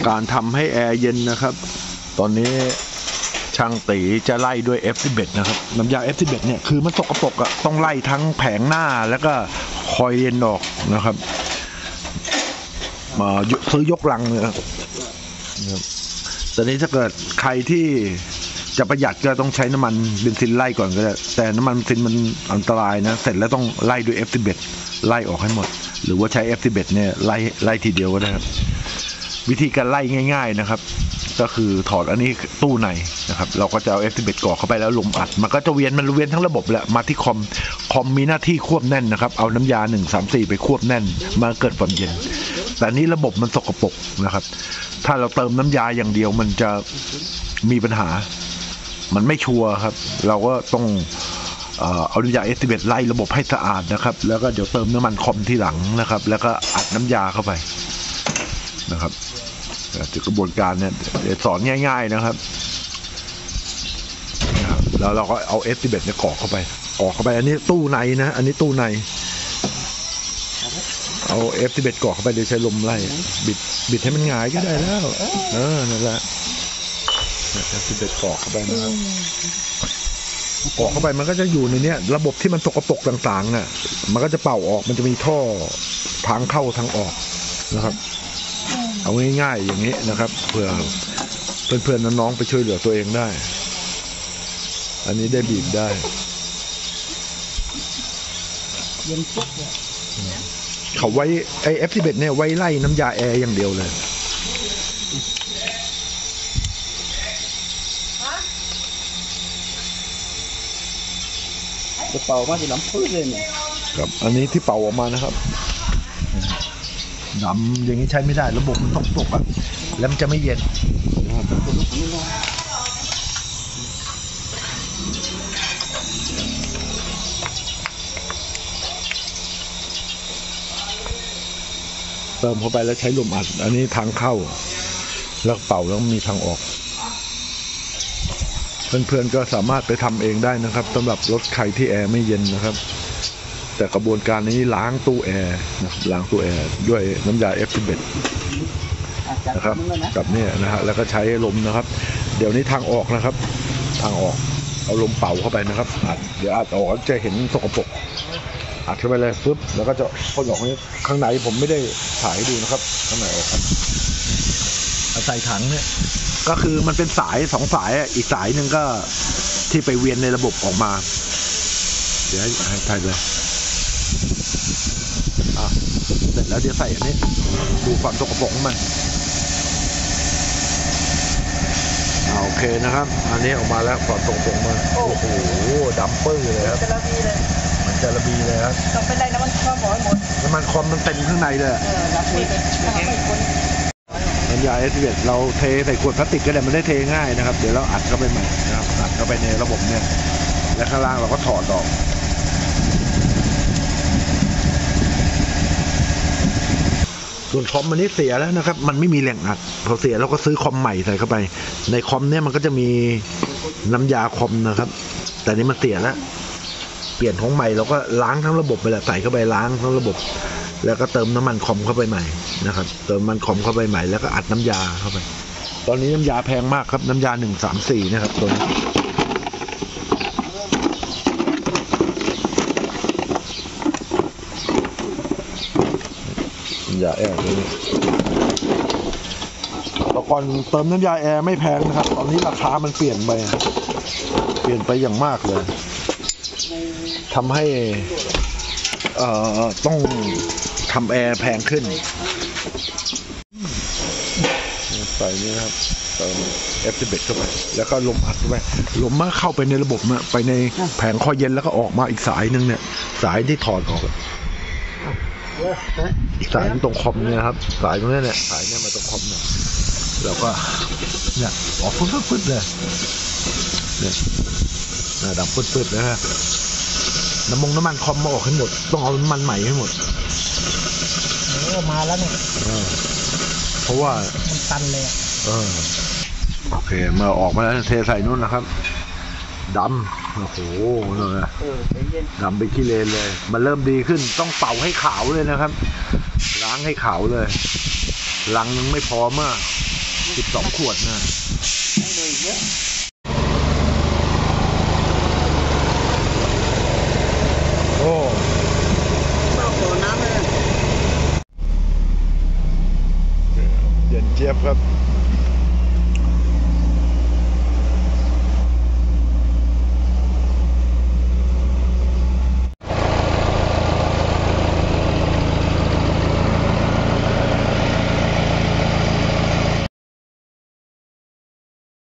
การทำให้แอร์เย็นนะครับตอนนี้ช่างตีจะไล่ด้วย F11 นะครับน้ำยา F11 เนี่ยคือมันสกปรกอะต้องไล่ทั้งแผงหน้าแล้วก็คอยเย็นออกนะครับมาซื้อยกลังเลยครับตอนนี้ถ้าเกิดใครที่จะประหยัดก็ต้องใช้น้ำมันเบนซินไล่ก่อนก็ได้แต่น้ำมันเบนซินมันอันตรายนะเสร็จแล้วต้องไล่ด้วย F11 ไล่ออกให้หมดหรือว่าใช้ F11 เนี่ยไล่ทีเดียวก็ได้ครับวิธีการไล่ง่ายๆนะครับก็คือถอดอันนี้ตู้ในนะครับเราก็จะเอา F11 กรอกเข้าไปแล้วลมอัดมันก็จะเวียนทั้งระบบแหละมาที่คอมมีหน้าที่ควบแน่นนะครับเอาน้ำยา134ไปควบแน่นมาเกิดความเย็นแต่นี้ระบบมันสกปรกนะครับถ้าเราเติมน้ำยาอย่างเดียวมันจะมีปัญหามันไม่ชัวร์ครับเราก็ต้องเอาน้ำยา F11 ไล่ระบบให้สะอาดนะครับแล้วก็เดี๋ยวเติมน้ำมันคอมที่หลังนะครับแล้วก็อัดน้ำยาเข้าไปนะครับจากกระบวนการเนี่ยสอนง่ายๆนะครับแล้วเราก็เอา F11 เนี่ยกรอกเข้าไปอันนี้ตู้ในนะอันนี้ตู้ในเอา F11 กรอกเข้าไปโดยใช้ลมไล่บิดให้มันหงายก็ได้แล้วนั่นแหละ F11 กรอกเข้าไปนะครับกรอกเข้าไปมันก็จะอยู่ในนี้ระบบที่มันสกปรกต่างๆน่ะมันก็จะเป่าออกมันจะมีท่อทางเข้าทางออกนะครับเอาง่ายๆอย่างนี้นะครับเพื่อเพื่อนๆน้องๆไปช่วยเหลือตัวเองได้อันนี้ได้บีบได้เย็นปุ๊บเลยเขาไว้ไอ้ F11 เนี่ยไว้ไล่น้ำยาแอร์อย่างเดียวเลยจะเป่ามาที่ลำพื้นเลยเนี่ยครับอันนี้ที่เป่าออกมานะครับดำอย่างนี้ใช้ไม่ได้ระบบมันตกอ่ะแล้วมันจะไม่เย็นเติมเข้าไปแล้วใช้ลมอัดอันนี้ทางเข้าแล้วเป่าแล้วมีทางออกเพื่อนๆก็สามารถไปทำเองได้นะครับสำหรับรถใครที่แอร์ไม่เย็นนะครับแต่กระบวนการนี้ล้างตู้แอร์นะครับล้างตู้แอร์ด้วยน้ำยา F11 นะครับกับเนี่ยนะฮะแล้วก็ใช้ลมนะครับเดี๋ยวนี้ทางออกนะครับทางออกเอาลมเป่าเข้าไปนะครับเดี๋ยวอัดออกจะเห็นสกปรกอัดเข้าไปเลยปึ๊บแล้วก็จะพ่นออกนี้ข้างในผมไม่ได้ถ่ายให้ดูนะครับข้างในออกครับใส่ถังเนี่ยก็คือมันเป็นสาย2สายอีกสายหนึ่งก็ที่ไปเวียนในระบบออกมาเดี๋ยวให้ถ่ายเลยเสร็จแล้วเดี๋ยวใส่อันนี้ดูความสกปรกของมันโอเคนะครับอันนี้ออกมาแล้วความสกปรกมันโอ้โหดำปื้อเลยครับมันจะระบีเลยครับต้องไปไล่น้ำมันคอมหมดน้ำมันคอมมันเต็มข้างในเลยน้ำยา F11 เราเทใส่ขวดพลาสติกก็ได้มันได้เทง่ายนะครับเดี๋ยวเราอัดเข้าไปใหม่นะครับอัดเข้าไปในระบบเนี่ยและข้างล่างเราก็ถอดออกส่วนคอมมันนี่เสียแล้วนะครับมันไม่มีแหล่งอัดพอเสียเราก็ซื้อคอมใหม่ใส่เข้าไปในคอมเนี่ยมันก็จะมีน้ำยาคอมนะครับแต่นี้มันเสียแล้วเปลี่ยนของใหม่เราก็ล้างทั้งระบบไปแหละใส่เข้าไปล้างทั้งระบบแล้วก็เติมน้ำมันคอมเข้าไปใหม่นะครับเติมมันคอมเข้าไปใหม่แล้วก็อัดน้ำยาเข้าไปตอนนี้น้ำยาแพงมากครับน้ำยา134นะครับตัวนี้น้ำยาแอร์ตัวนี้แต่ก่อนเติมน้ำยาแอร์ไม่แพงนะครับตอนนี้ราคามันเปลี่ยนไปอย่างมากเลยทำให้ต้องทำแอร์แพงขึ้นใส่นี่ครับเติม F11 เข้าไปแล้วก็ลมอัดเข้าไปลมมาเข้าไปในระบบนะไปในแผงคอยเย็นแล้วก็ออกมาอีกสายหนึ่งเนี่ยสายที่ถอดออกอีกสายตรงคอมเนี่ยครับสายตรงนี้เนี่ยสายเนี่ยมาตรงคอมเนี่ยแล้วก็เนี่ยออกฟึดๆเลยเนี่ยดับฟึดๆนะฮะน้ำมันคอมมาออกให้หมดต้องเอาน้ำมันใหม่ให้หมดมาแล้วเนี่ยเพราะว่ามันตันเลยโอเคมาออกมาแล้วเทใส่นู่นนะครับดำโอ้โหเนี่ยดำไปขี้เลนเลยมันเริ่มดีขึ้นต้องเป่าให้ขาวเลยนะครับล้างให้ขาวเลยลังยังไม่พอมาก 12 ขวดนะ โอ้เย็นเจี๊ยบครับ